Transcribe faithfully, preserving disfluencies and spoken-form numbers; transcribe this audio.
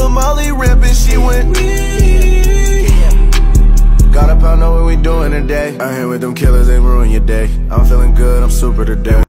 the Molly rampant, she went. Got a pound, know what we doing today. I hang with them killers, they ruin your day. I'm feeling good, I'm super today.